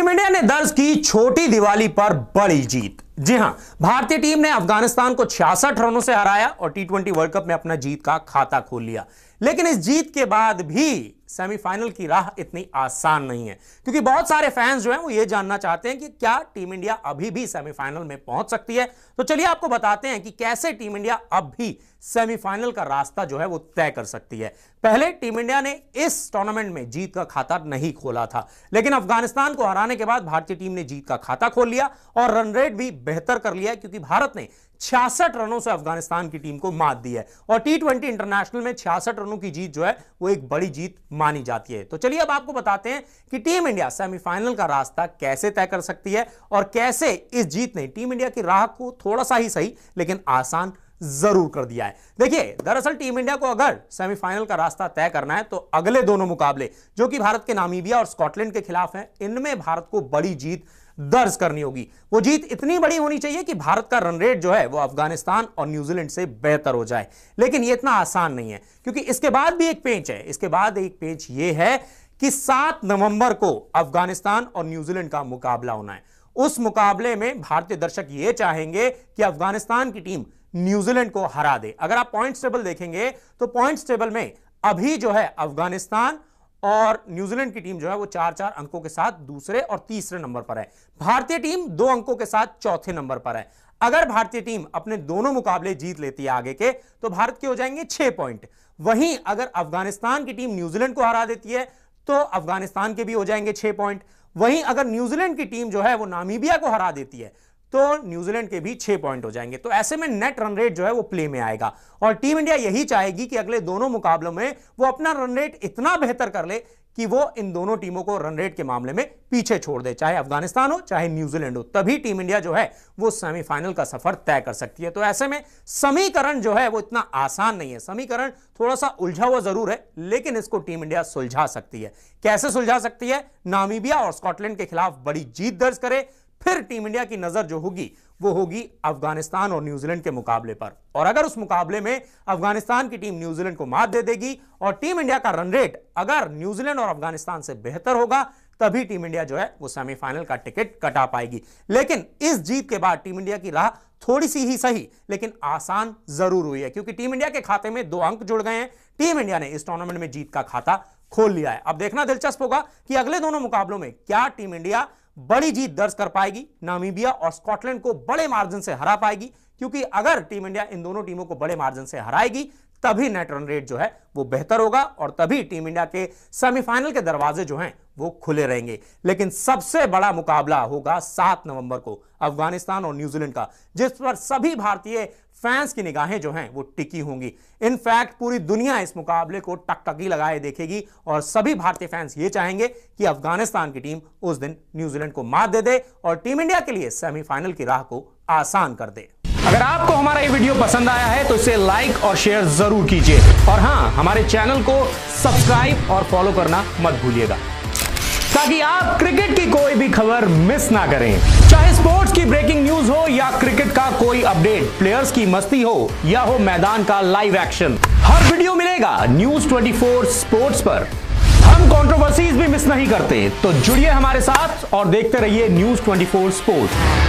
India ने दर्ज की छोटी दिवाली पर बड़ी जीत। जी हां, भारतीय टीम ने अफगानिस्तान को 66 रनों से हराया और टी20 वर्ल्ड कप में अपना जीत का खाता खोल लिया। लेकिन इस जीत के बाद भी सेमीफाइनल की राह इतनी आसान नहीं है, क्योंकि बहुत सारे फैंस जो हैं वो ये जानना चाहते हैं कि क्या टीम इंडिया अभी भी सेमीफाइनल में पहुंच सकती है। तो चलिए आपको बताते हैं कि कैसे टीम इंडिया अब भी सेमीफाइनल का रास्ता जो है वो तय कर सकती है। पहले टीम इंडिया ने इस टूर्नामेंट में जीत का खाता नहीं खोला था, लेकिन अफगानिस्तान को हराने के बाद भारतीय टीम ने जीत का खाता खोल लिया और रन रेट भी बेहतर कर लिया, क्योंकि भारत ने 66 रनों से अफगानिस्तान की टीम को मात दी है और टी20 इंटरनेशनल में 66 रनों की जीत जो है वो एक बड़ी जीत मानी जाती है। तो चलिए अब आपको बताते हैं कि टीम इंडिया सेमीफाइनल का रास्ता कैसे तय कर सकती है और कैसे इस जीत ने टीम इंडिया की राह को थोड़ा सा ही सही लेकिन आसान जरूर कर दिया है। देखिए, दरअसल टीम इंडिया को अगर सेमीफाइनल का रास्ता तय करना है तो अगले दोनों मुकाबले जो कि भारत के नामीबिया और स्कॉटलैंड के खिलाफ हैं, इनमें भारत को बड़ी जीत दर्ज करनी होगी। वो जीत इतनी बड़ी होनी चाहिए कि भारत का रन रेट जो है वो अफगानिस्तान और न्यूजीलैंड से बेहतर हो जाए। लेकिन ये इतना आसान नहीं है, क्योंकि इसके बाद भी एक पेच है। इसके बाद एक पेच ये है कि 7 नवंबर को अफगानिस्तान और न्यूजीलैंड का मुकाबला होना है। उस मुकाबले में भारतीय दर्शक ये चाहेंगे कि अफगानिस्तान की टीम न्यूजीलैंड को हरा दे। अगर आप पॉइंट्स टेबल देखेंगे तो पॉइंट्स टेबल में अभी जो है अफगानिस्तान और न्यूजीलैंड की टीम जो है वो 4-4 अंकों के साथ दूसरे और तीसरे नंबर पर है। भारतीय टीम 2 अंकों के साथ चौथे नंबर पर है। अगर भारतीय टीम अपने दोनों मुकाबले जीत लेती है आगे के, तो भारत के हो जाएंगे 6 पॉइंट। वहीं अगर अफगानिस्तान की टीम न्यूजीलैंड को हरा देती है तो अफगानिस्तान के भी हो जाएंगे 6 पॉइंट। वहीं अगर न्यूजीलैंड की टीम जो है वो नामीबिया को हरा देती है तो न्यूजीलैंड के भी 6 पॉइंट हो जाएंगे। तो ऐसे में नेट रन रेट जो है वो प्ले में आएगा और टीम इंडिया यही चाहेगी कि अगले दोनों मुकाबलों में वो अपना रन रेट इतना बेहतर कर ले कि वो इन दोनों टीमों को रन रेट के मामले में पीछे छोड़ दे, चाहे अफगानिस्तान हो चाहे न्यूजीलैंड हो। तभी टीम इंडिया जो है वो सेमीफाइनल का सफर तय कर सकती है। तो ऐसे में समीकरण जो है वो इतना आसान नहीं है। समीकरण थोड़ा सा उलझा हुआ जरूर है, लेकिन इसको टीम इंडिया सुलझा सकती है। कैसे सुलझा सकती है? नामीबिया और स्कॉटलैंड के खिलाफ बड़ी जीत दर्ज करे, फिर टीम इंडिया की नजर जो होगी वो होगी अफगानिस्तान और न्यूजीलैंड के मुकाबले पर। और अगर उस मुकाबले में अफगानिस्तान की टीम न्यूजीलैंड को मात दे देगी और टीम इंडिया का रन रेट अगर न्यूजीलैंड और अफगानिस्तान से बेहतर होगा, तभी टीम इंडिया जो है वो सेमीफाइनल का टिकट कटा पाएगी। लेकिन इस जीत के बाद टीम इंडिया की राह थोड़ी सी ही सही लेकिन आसान जरूर हुई है, क्योंकि टीम इंडिया के खाते में 2 अंक जुड़ गए हैं। टीम इंडिया ने इस टूर्नामेंट में जीत का खाता खोल लिया है। अब देखना दिलचस्प होगा कि अगले दोनों मुकाबलों में क्या टीम इंडिया बड़ी जीत दर्ज कर पाएगी, नामीबिया और स्कॉटलैंड को बड़े मार्जिन से हरा पाएगी। क्योंकि अगर टीम इंडिया इन दोनों टीमों को बड़े मार्जिन से हराएगी तभी नेट रन रेट जो है वो बेहतर होगा और तभी टीम इंडिया के सेमीफाइनल के दरवाजे जो हैं वो खुले रहेंगे। लेकिन सबसे बड़ा मुकाबला होगा 7 नवंबर को अफगानिस्तान और न्यूजीलैंड का, जिस पर सभी भारतीय फैंस की निगाहें जो हैं वो टिकी होंगी। इनफैक्ट पूरी दुनिया इस मुकाबले को टकटकी लगाए देखेगी और सभी भारतीय फैंस ये चाहेंगे कि अफगानिस्तान की टीम उस दिन न्यूजीलैंड को मात दे दे और टीम इंडिया के लिए सेमीफाइनल की राह को आसान कर दे। अगर आपको हमारा ये वीडियो पसंद आया है तो इसे लाइक और शेयर जरूर कीजिए और हां, हमारे चैनल को सब्सक्राइब और फॉलो करना मत भूलिएगा, ताकि आप क्रिकेट की कोई भी खबर मिस ना करें। चाहे स्पोर्ट्स की ब्रेकिंग न्यूज हो या क्रिकेट का कोई अपडेट, प्लेयर्स की मस्ती हो या हो मैदान का लाइव एक्शन, हर वीडियो मिलेगा न्यूज 24 स्पोर्ट्स पर। हम कंट्रोवर्सीज भी मिस नहीं करते, तो जुड़िए हमारे साथ और देखते रहिए न्यूज 24 स्पोर्ट्स।